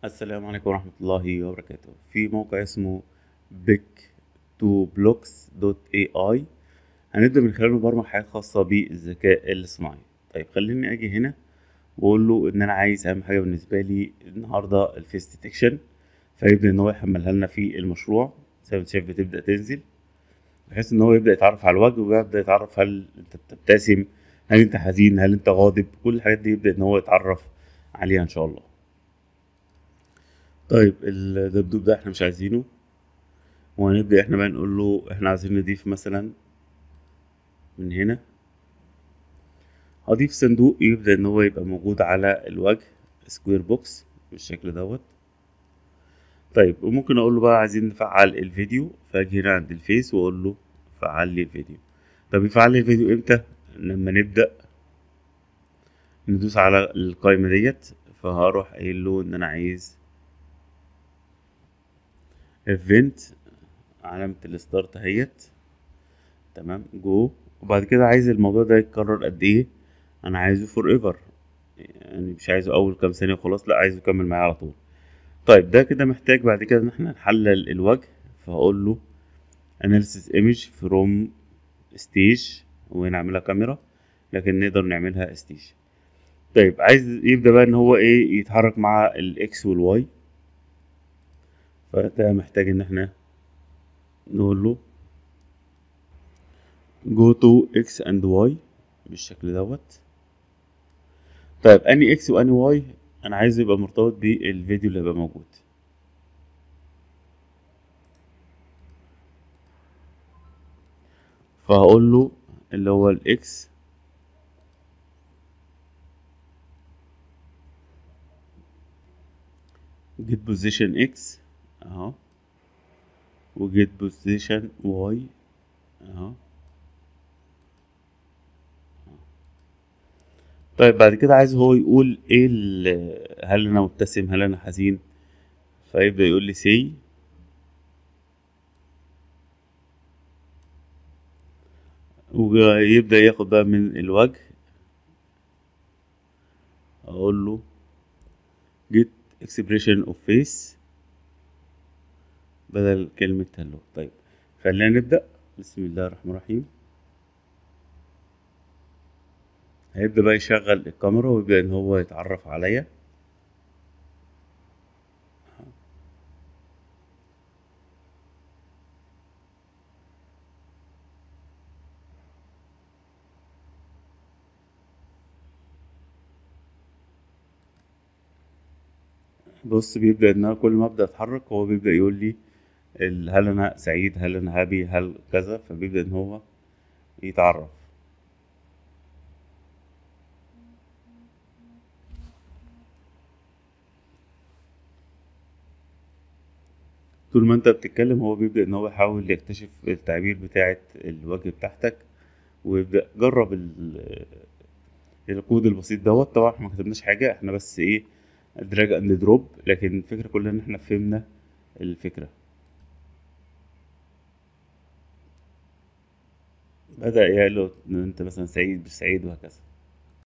السلام عليكم ورحمة الله وبركاته. في موقع اسمه pic2blocks.ai هنبدأ من خلاله نبرمج حاجات خاصة بالذكاء الاصطناعي. طيب خليني أجي هنا وأقول له إن أنا عايز أهم حاجة بالنسبة لي النهاردة الفيس ديتكشن، فيبدأ إن هو يحملها لنا في المشروع. زي ما أنت شايف بتبدأ تنزل بحيث إن هو يبدأ يتعرف على الوجه ويبدأ يتعرف هل أنت بتبتسم، هل أنت حزين، هل أنت غاضب. كل الحاجات دي يبدأ إن هو يتعرف عليها إن شاء الله. طيب الدبدوب ده احنا مش عايزينه، وهنبدأ احنا بقى نقول له احنا عايزين نضيف مثلا من هنا. هضيف صندوق يبدأ ان هو يبقى موجود على الوجه، سكوير بوكس بالشكل دوت. طيب وممكن اقول له بقى عايزين نفعل الفيديو، فاجي هنا عند الفيس واقول له فعل لي الفيديو. طب يفعل لي الفيديو امتى؟ لما نبدأ ندوس على القائمة ديت، فهروح قايل له ان انا عايز ايفنت، علامة الستارت اهيت، تمام، جو. وبعد كده عايز الموضوع ده يتكرر قد ايه؟ انا عايزه فور ايفر، يعني مش عايزه اول كام ثانيه وخلاص، لا عايزه يكمل معايا على طول. طيب ده كده محتاج بعد كده ان احنا نحلل الوجه، فهقول له analysis image from stage، وهنا اعملها كاميرا لكن نقدر نعملها stage. طيب عايز يبدأ بقى ان هو ايه يتحرك مع الاكس والواي، فده محتاج ان احنا نقول له go to x and y بالشكل دوت. طيب اني اكس واني واي انا عايز يبقى مرتبط بالفيديو اللي هيبقى موجود، فهقول له اللي هو الاكس get position x اهو، و get position y اهو. طيب بعد كده عايز هو يقول ايه هل انا مبتسم، هل انا حزين، فيبدأ يقول لي سي، ويبدأ ياخد بقى من الوجه. اقول له get expression of face بدل كلمة hello. طيب خلينا نبدأ. بسم الله الرحمن الرحيم. هيبدأ بقى يشغل الكاميرا ويبدأ ان هو يتعرف عليا. بص بيبدأ ان انا كل ما ابدأ اتحرك هو بيبدأ يقول لي هل انا سعيد، هل انا هابي، هل كذا، فبيبدأ ان هو يتعرف. طول ما انت بتتكلم هو بيبدأ ان هو يحاول يكتشف التعبير بتاعة الوجه بتاعتك، ويبدأ جرب الكود البسيط دوت. طبعا احنا ما كتبناش حاجة، احنا بس ايه دراج اند دروب، لكن الفكرة كلها ان احنا فهمنا الفكرة. بدأ يقول له ان انت مثلا سعيد مش سعيد وهكذا.